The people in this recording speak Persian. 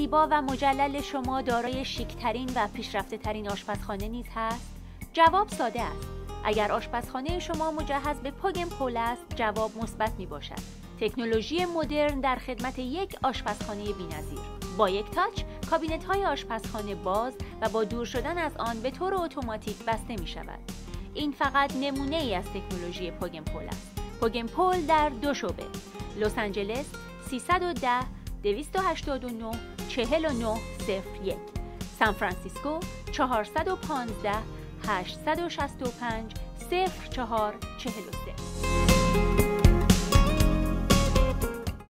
زیبا و مجلل شما دارای شیک‌ترین و پیشرفته‌ترین آشپزخانه نیز هست؟ جواب ساده است. اگر آشپزخانه شما مجهز به پوگن پول است، جواب مثبت میباشد. تکنولوژی مدرن در خدمت یک آشپزخانه بی‌نظیر. با یک تاچ، کابینت‌های آشپزخانه باز و با دور شدن از آن به طور اتوماتیک بسته می‌شود. این فقط نمونه‌ای از تکنولوژی پوگن پول است. پوگن پول در 2 شعبه: لس آنجلس 310 289 4901، سان فرانسیسکو 415 865 0443.